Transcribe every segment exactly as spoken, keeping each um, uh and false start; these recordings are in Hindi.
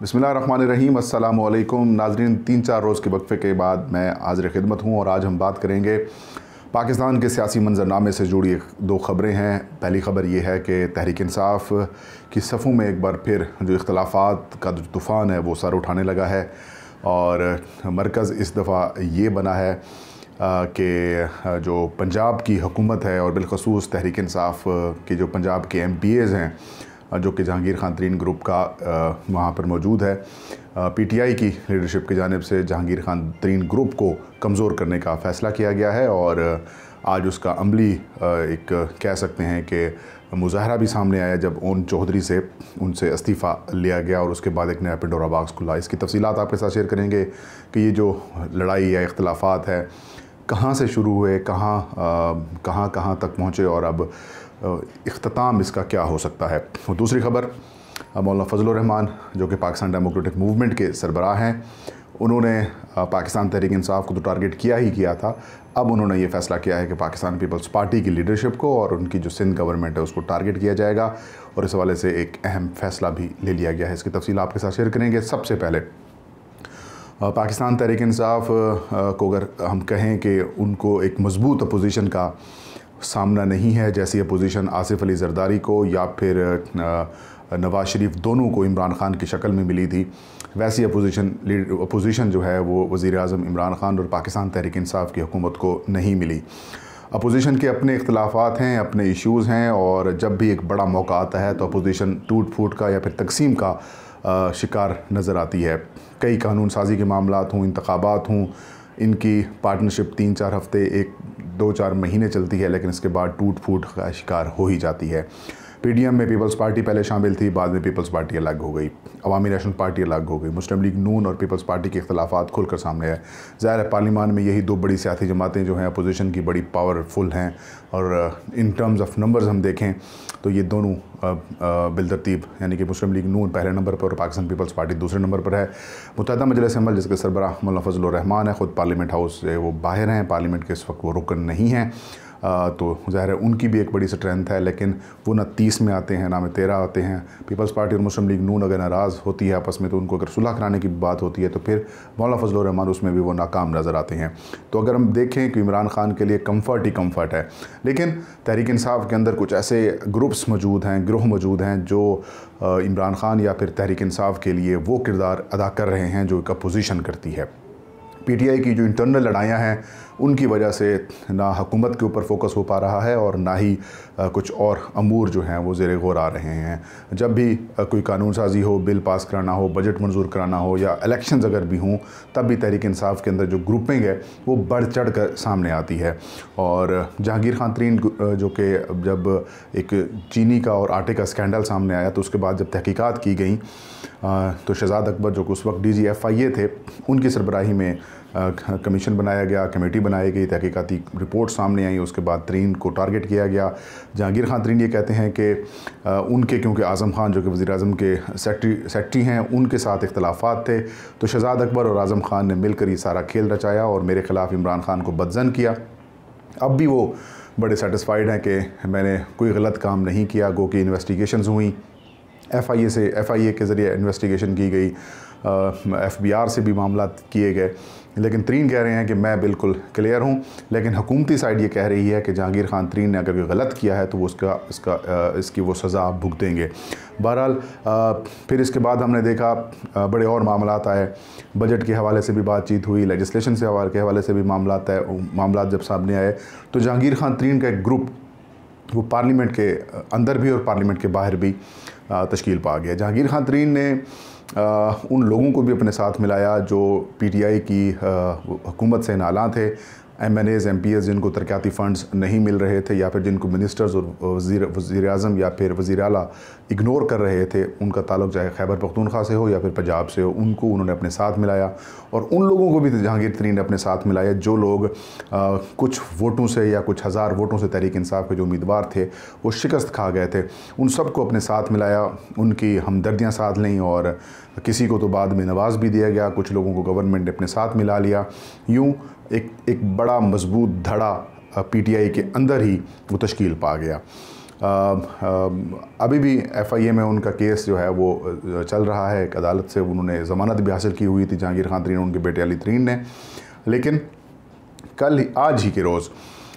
बिस्मिल्लाहिर्रहमानिर्रहीम, अस्सलाम वालेकुम नाज़रीन। तीन चार रोज़ के वक्फ़े के बाद मैं हाज़िर खिदमत हूँ और आज हम बात करेंगे पाकिस्तान के सियासी मंजरनामे से जुड़ी दो ख़बरें हैं। पहली ख़बर ये है कि तहरीक इंसाफ की सफ़ों में एक बार फिर जो इख्तलाफात का जो तूफ़ान है वो सर उठाने लगा है और मरकज़ इस दफ़ा ये बना है कि जो पंजाब की हुकूमत है और बिलखसूस तहरीक इंसाफ के जो पंजाब के एम पी एज़ हैं जो कि जहांगीर खान तरीन ग्रुप का वहाँ पर मौजूद है, पी टी आई की लीडरशिप की जानिब से जहांगीर खान तरीन ग्रुप को कमज़ोर करने का फ़ैसला किया गया है और आज उसका अमली एक कह सकते हैं कि मुज़ाहरा भी सामने आया जब ओन चौधरी से उनसे इस्तीफ़ा लिया गया और उसके बाद एक नया पिंडोरा बॉक्स खुला। इसकी तफसीलात आपके साथ शेयर करेंगे कि ये जो लड़ाई या इख्तलाफात है कहाँ से शुरू हुए, कहाँ कहाँ कहाँ तक पहुँचे और अब इख्तिताम इसका क्या हो सकता है। और दूसरी ख़बर, मौलाना फजलुर रहमान जो कि पाकिस्तान डेमोक्रेटिक मूवमेंट के सरबराह हैं, उन्होंने पाकिस्तान तहरीक इंसाफ को तो टारगेट किया ही किया था, अब उन्होंने ये फ़ैसला किया है कि पाकिस्तान पीपल्स पार्टी की लीडरशिप को और उनकी जो सिंध गवर्नमेंट है उसको टारगेट किया जाएगा और इस हवाले से एक अहम फ़ैसला भी ले लिया गया है। इसकी तफसील आपके साथ शेयर करेंगे। सबसे पहले पाकिस्तान तहरीक इंसाफ को अगर हम कहें कि उनको एक मजबूत अपोजिशन का सामना नहीं है, जैसी अपोजिशन आसिफ अली जरदारी को या फिर नवाज़ शरीफ दोनों को इमरान खान की शक्ल में मिली थी, वैसी अपोजिशन अपोजिशन जो है वो वज़ीर आज़म इमरान खान और पाकिस्तान तहरीक इंसाफ की हुकूमत को नहीं मिली। अपोजिशन के अपने इख्तलाफात हैं, अपने इश्यूज़ हैं और जब भी एक बड़ा मौका आता है तो अपोजिशन टूट फूट का या फिर तकसीम का शिकार नज़र आती है। कई कानून साजी के मामलात हों, इंतखाबात हों, इनकी पार्टनरशिप तीन चार हफ़्ते एक दो चार महीने चलती है लेकिन इसके बाद टूट फूट का शिकार हो ही जाती है। पी डी एम में पीपल्स पार्टी पहले शामिल थी, बाद में पीपल्स पार्टी अलग हो गई, अवामी नेशनल पार्टी अलग हो गई, मुस्लिम लीग नून और पीपल्स पार्टी के इख्तलाफात खुलकर सामने आए। ज़ाहिर है पार्लियामान में यही दो बड़ी सियासी जमातें जो हैं अपोजिशन की बड़ी पावरफुल हैं और इन टर्म्स ऑफ नंबर्स हम देखें तो ये दोनों बिलतरतीब यानी कि मुस्लिम लीग नून पहले नंबर पर और पाकिस्तान पीपल्स पार्टी दूसरे नंबर पर है। मुत्तहिदा मजलिस अमल जिसके सरबराह मौलाना फजलुर रहमान है, ख़ुद पार्लियामेंट हाउस से वो बाहर हैं, पार्लियामेंट के इस वक्त वो रुकन नहीं हैं, तो ज़ाहिर है उनकी भी एक बड़ी स्ट्रेंथ है, लेकिन वो ना तीस में आते हैं ना में तेरह आते हैं। पीपल्स पार्टी और मुस्लिम लीग नून अगर नाराज़ होती है आपस में तो उनको अगर सुलह कराने की बात होती है तो फिर मौलाना फजलुर रहमान उसमें भी वो नाकाम नज़र आते हैं। तो अगर हम देखें कि इमरान खान के लिए कम्फ़र्ट ही कम्फ़र्ट है, लेकिन तहरीक इंसाफ के अंदर कुछ ऐसे ग्रुप्स मौजूद हैं, ग्रोह मौजूद हैं जो इमरान खान या फिर तहरीक इंसाफ के लिए वो किरदार अदा कर रहे हैं जो एक अपोजिशन करती है। पी टी आई की जो इंटरनल लड़ाइयाँ हैं उनकी वजह से ना हुकूमत के ऊपर फोकस हो पा रहा है और ना ही कुछ और अमूर जो हैं वो ज़ेरे गौर आ रहे हैं। जब भी कोई कानून साजी हो, बिल पास कराना हो, बजट मंजूर कराना हो या इलेक्शंस अगर भी हों, तब भी तहरीक इंसाफ के अंदर जो ग्रुपिंग है वो बढ़ चढ़ कर सामने आती है। और जहांगीर खान तरीन जो कि जब एक चीनी का और आटे का स्कैंडल सामने आया तो उसके बाद जब तहकीकात की गई तो शहजाद अकबर जो कि उस वक्त डी जी एफ आई ए थे, उनकी सरबराही में कमीशन बनाया गया, कमेटी बनाई गई, तहकीकाती रिपोर्ट सामने आई, उसके बाद तरीन को टारगेट किया गया। जहांगीर खान तरीन ये कहते हैं कि उनके क्योंकि आज़म खान जो कि वज़ीर आज़म के सेक्रेटरी सेक्रेटरी हैं उनके साथ इख्तलाफात थे, तो शहजाद अकबर और आज़म खान ने मिलकर ये सारा खेल रचाया और मेरे ख़िलाफ़ इमरान खान को बदज़न किया। अब भी वो बड़े सेटिस्फाइड हैं कि मैंने कोई गलत काम नहीं किया, गो कि इन्वेस्टिगेशंस हुई, एफ़ आई ए से एफ़ आई ए के ज़रिए इन्वेस्टिगेशन की गई, एफ़ बी आर से भी मामला किए गए, लेकिन तरीन कह रहे हैं कि मैं बिल्कुल क्लियर हूँ। लेकिन हुकूमती साइड ये कह रही है कि जहांगीर खान तरीन ने अगर कोई गलत किया है तो वो उसका इसका इसकी वो सज़ा भुगतेंगे। बहरहाल फिर इसके बाद हमने देखा बड़े और मामलात आए, बजट के हवाले से भी बातचीत हुई, लेजिस्लेशन से हवाले के हवाले से भी मामलात आए। मामलात जब सामने आए तो जहांगीर खान तरीन का एक ग्रुप वो पार्लियामेंट के अंदर भी और पार्लियामेंट के बाहर भी तश्कील पा गया। जहांगीर खान तरीन ने आ, उन लोगों को भी अपने साथ मिलाया जो पी टी आई की हुकूमत से नाला थे, MNAs MPAs जिनको तरक्याती फ़ंड्स नहीं मिल रहे थे या फिर जिनको मिनिस्टर्स और वज़ीर वज़ीर आज़म या फिर वज़ीर आला इग्नोर कर रहे थे, उनका ताल्लुक़ चाहे खैबर पख्तूनख्वा से हो या फिर पंजाब से हो, उनको उन्होंने अपने साथ मिलाया। और उन लोगों को भी जहांगीर तरीन ने अपने साथ मिलाया जो लोग आ, कुछ वोटों से या कुछ हज़ार वोटों से तहरीक इंसाफ के जो उम्मीदवार थे वो शिकस्त खा गए थे, उन सब को अपने साथ मिलाया, उनकी हमदर्दियाँ साथ लें और किसी को तो बाद में नवाज़ भी दिया गया, कुछ लोगों को गवर्नमेंट ने अपने साथ मिला लिया। यूँ एक एक बड़ा मजबूत धड़ा पी टी आई के अंदर ही वो तश्कील पा गया। अभी भी एफ आई ए में उनका केस जो है वो चल रहा है। एक अदालत से उन्होंने ज़मानत भी हासिल की हुई थी जहांगीर खान तरीन उनके बेटे अली तरीन ने, लेकिन कल ही आज ही के रोज़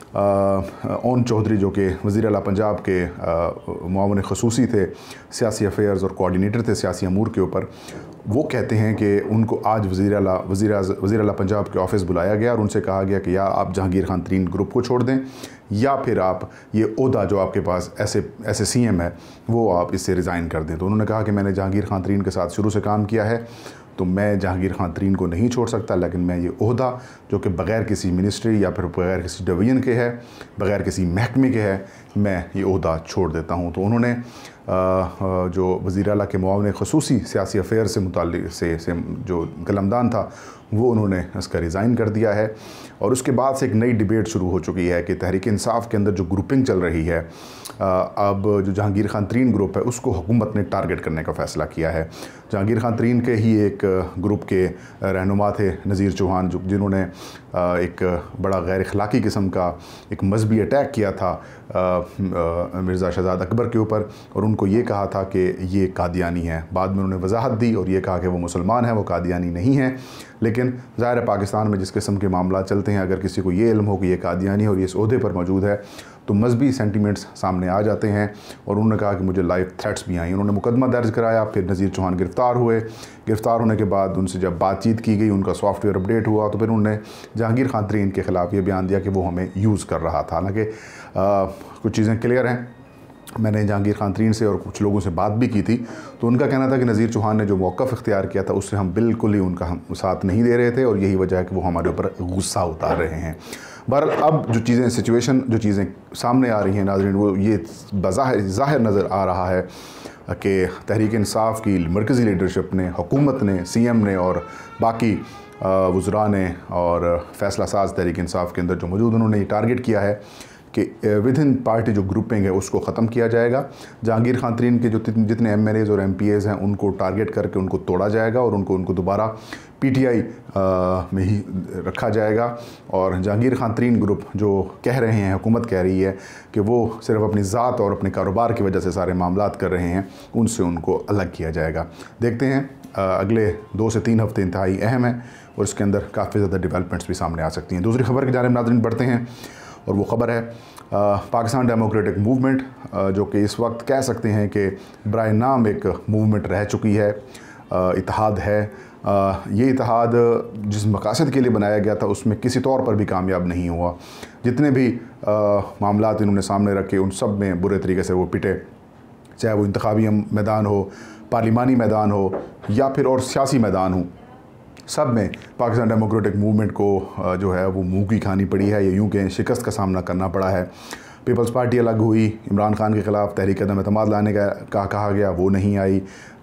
औन चौधरी जो कि वज़ीर आला पंजाब के मुआवन ख़ुसूसी थे, सियासी अफेयर्स और कोऑर्डिनेटर थे सियासी अमूर के ऊपर, वो कहते हैं कि उनको आज वज़ीर आला वज़ीर वज़ीर आला पंजाब के ऑफ़िस बुलाया गया और उनसे कहा गया कि या आप जहांगीर खान तरीन ग्रुप को छोड़ दें या फिर आप ये ओहदा जो आपके पास ऐसे ऐसे सी एम है वो आप इससे रिज़ाइन कर दें। तो उन्होंने कहा कि मैंने जहांगीर खान तरीन के साथ शुरू से काम किया है, तो मैं जहांगीर खान तरीन को नहीं छोड़ सकता, लेकिन मैं ये ओहदा जो कि बग़ैर किसी मिनिस्ट्री या फिर बग़ैर किसी डिवीज़न के है, बग़ैर किसी महकमे के है, मैं ये ओहदा छोड़ देता हूँ। तो उन्होंने जो वज़ीर आला के मुआवन ख़ुसूसी सियासी अफेयर से मुताल्लिक़ से, से जो कलमदान था वो उन्होंने इसका रिज़ाइन कर दिया है। और उसके बाद से एक नई डिबेट शुरू हो चुकी है कि तहरीक इंसाफ के अंदर जो ग्रुपिंग चल रही है, अब जो जहांगीर खान तरीन ग्रुप है उसको हुकूमत ने टारगेट करने का फ़ैसला किया है। जहांगीर खान तरीन के ही एक ग्रुप के रहनुमा थे नज़ीर चौहान, जो जिन्होंने एक बड़ा गैर अखलाकी किस्म का एक मजहबी अटैक किया था मिर्ज़ा शहजाद अकबर के ऊपर और उनको ये कहा था कि ये कादियानी है। बाद में उन्होंने वजाहत दी और ये कहा कि वो मुसलमान है, वो कादियानी नहीं है। लेकिन ज़ाहिर है पाकिस्तान में जिस किस्म के मामला चलते हैं, अगर किसी को ये इल्म हो कि ये कादियानी है और ये इस ओहदे पर मौजूद है तो मजहबी सेंटिमेंट्स सामने आ जाते हैं। और उन्होंने कहा कि मुझे लाइव थ्रेट्स भी आई। उन्होंने मुकदमा दर्ज कराया, फिर नज़ीर चौहान गिरफ़्तार हुए। गिरफ़्तार होने के बाद उनसे जब बातचीत की गई, उनका सॉफ्टवेयर अपडेट हुआ, तो फिर उन्होंने जहांगीर खान तरीन के ख़िलाफ़ ये बयान दिया कि वो हमें यूज़ कर रहा था। हालांकि कुछ चीज़ें क्लियर हैं, मैंने जहांगीर खान तरीन से और कुछ लोगों से बात भी की थी, तो उनका कहना था कि नज़ीर चौहान ने जो मौक़िफ़ इख्तियार किया था उससे हम बिल्कुल ही उनका हम साथ नहीं दे रहे थे और यही वजह है कि वो हमारे ऊपर गुस्सा उतार रहे हैं। बहरहाल अब जो चीज़ें सिचुएशन जो चीज़ें सामने आ रही हैं नाज़रीन, वो ये बज़ाहिर ज़ाहिर नज़र आ रहा है कि तहरीक इंसाफ की मरकज़ी लीडरशिप ने, हुकूमत ने, सी एम ने और बाकी वज़रा ने और फ़ैसला साज तहरीक इंसाफ के अंदर जो मौजूद, उन्होंने ये टारगेट किया है कि विद इन पार्टी जो ग्रुपिंग है उसको ख़त्म किया जाएगा। जहांगीर खान तरीन के जो जितने एम एल एज़ और एम पी एज़ हैं उनको टारगेट करके उनको तोड़ा जाएगा और उनको उनको दोबारा पी टी आई में ही रखा जाएगा। और जहांगीर खान तरीन ग्रुप जो कह रहे हैं, हुकूमत कह रही है कि वो सिर्फ अपनी ज़ात और अपने कारोबार की वजह से सारे मामलात कर रहे हैं, उनसे उनको अलग किया जाएगा। देखते हैं, अगले दो से तीन हफ्ते इंतहाई अहम है और इसके अंदर काफ़ी ज़्यादा डेवलपमेंट्स भी सामने आ सकती हैं। दूसरी खबर की जानिब नाज़रीन बढ़ते हैं और वो ख़बर है पाकिस्तान डेमोक्रेटिक मूवमेंट, जो कि इस वक्त कह सकते हैं कि बराए नाम एक मूवमेंट रह चुकी है, इत्तेहाद है। ये इत्तेहाद जिस मकासद के लिए बनाया गया था उसमें किसी तौर पर भी कामयाब नहीं हुआ। जितने भी मामलात इन्होंने सामने रखे उन सब में बुरे तरीके से वो पिटे, चाहे वो इंतखाबी मैदान हो, पार्लिमानी मैदान हो या फिर और सियासी मैदान हो, सब में पाकिस्तान डेमोक्रेटिक मूवमेंट को जो है वो मुँह की खानी पड़ी है, या यूँ कहें शिकस्त का सामना करना पड़ा है। पीपल्स पार्टी अलग हुई, इमरान खान के ख़िलाफ़ तहरीक अदम एतमाद लाने का कहा कहा गया, वो नहीं आई।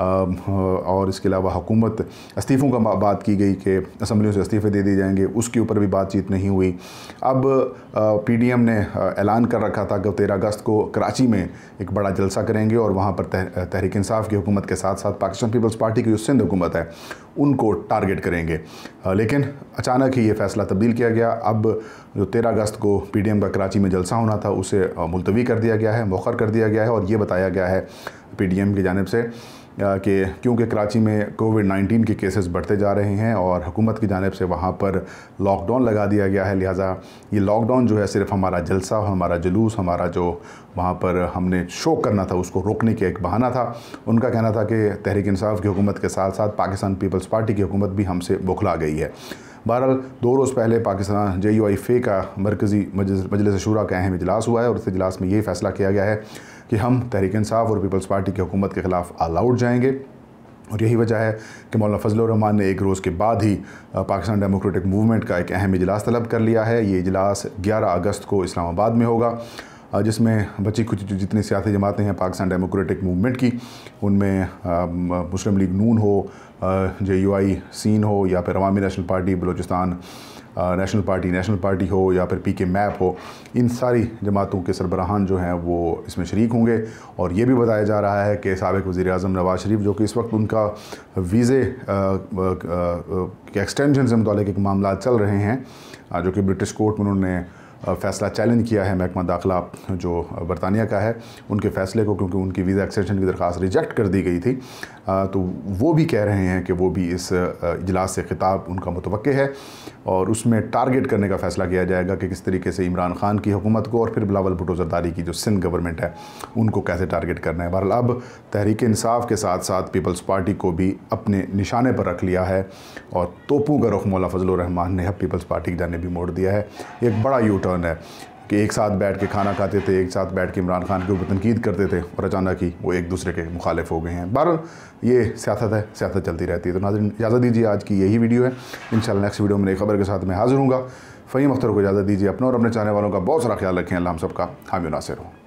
और इसके अलावा हुकूमत इस्तीफ़ों का बात की गई कि असम्बलियों से इस्तीफ़े दे दिए जाएंगे, उसके ऊपर भी बातचीत नहीं हुई। अब पी डी एम ने ऐलान कर रखा था कि तेरह अगस्त को कराची में एक बड़ा जलसा करेंगे और वहाँ पर तह, तहरीक इंसाफ की हुकूमत के साथ साथ पाकिस्तान पीपल्स पार्टी की जो सिंध हुकूमत है उनको टारगेट करेंगे। लेकिन अचानक ही ये फ़ैसला तब्दील किया गया। अब जो तेरह अगस्त को पी डी एम का कराची में जलसा होना था उसे मुलतवी कर दिया गया है, मौखर कर दिया गया है। और ये बताया गया है पी डी एम की जानिब से कि क्योंकि कराची में कोविड नाइन्टीन के केसेस बढ़ते जा रहे हैं और हुकूमत की जानिब से वहाँ पर लॉकडाउन लगा दिया गया है, लिहाजा ये लॉकडाउन जो है सिर्फ हमारा जलसा, हमारा जुलूस, हमारा जो वहाँ पर हमने शो करना था उसको रोकने का एक बहाना था। उनका कहना था कि तहरीक इंसाफ की हुकूमत के साथ साथ पाकिस्तान पीपल्स पार्टी की हुकूमत भी हमसे बौखला गई है। बहरहाल दो रोज़ पहले पाकिस्तान जे यू आई फे का मरकज़ी मजलिस शुरा का अहम इजलास हुआ है और इस इजलास में ये फ़ैसला किया गया है कि हम तहरीक इंसाफ और पीपल्स पार्टी की हुकूमत के ख़िलाफ़ ऑल आउट जाएंगे। और यही वजह है कि मौलाना फजल रहमान ने एक रोज़ के बाद ही पाकिस्तान डेमोक्रेटिक मूवमेंट का एक अहम इजलास तलब कर लिया है। ये इजलास ग्यारह अगस्त को इस्लामाबाद में होगा, जिसमें बची कुछ जितनी सियासी जमातें हैं पाकिस्तान डेमोक्रेटिक मूवमेंट की, उनमें मुस्लिम लीग नून हो, जे यू आई सीन हो, या फिर अवामी नेशनल पार्टी बलूचिस्तान नेशनल पार्टी नेशनल पार्टी हो, या फिर पी के मैप हो, इन सारी जमातों के सरबराहान जो हैं वो इसमें शरीक होंगे। और ये भी बताया जा रहा है कि साबिक़ वज़ीर आज़म नवाज़ शरीफ, जो कि इस वक्त उनका वीज़े के एक्सटेंशन से मुतालिक एक मामला चल रहे हैं, जो कि ब्रिटिश कोर्ट में उन्होंने फ़ैसला चैलेंज किया है महकमा दाखिला जो बरतानिया का है उनके फ़ैसले को, क्योंकि उनकी वीज़ा एक्सटेंशन की दरख्वास्त रिजेक्ट कर दी गई थी। तो वो भी कह रहे हैं कि वो भी इस इजलास से खिताब उनका मुतवक्के है और उसमें टारगेट करने का फ़ैसला किया जाएगा कि किस तरीके से इमरान खान की हुकूमत को और फिर बिलावल भुट्टो ज़रदारी की जो सिंध गवर्नमेंट है उनको कैसे टारगेट करना है। बहरहाल अब तहरीक इंसाफ के साथ साथ पीपल्स पार्टी को भी अपने निशाने पर रख लिया है और तोपों का रुख मौला फजल रहमान ने अब पीपल्स पार्टी की जानिब भी मोड़ दिया है। एक बड़ा यू टर्न है कि एक साथ बैठ के खाना खाते थे, एक साथ बैठ के इमरान खान के ऊपर तनकीद करते थे और अचानक ही वो एक दूसरे के मुखालिफ हो गए हैं। बहरहाल ये सियासत है, सियासत चलती रहती है। तो नाज़रीन इजाज़त दीजिए, आज की यही वीडियो है। इंशाल्लाह नेक्स्ट वीडियो में नई खबर के साथ मैं हाज़िर हूँगा। फ़हीम अख्तर को इजाज़त दीजिए। अपना और अपने चाहने वालों का बहुत सारा ख्याल रखें। अल्लाह हम सबका हामी नासिर हो।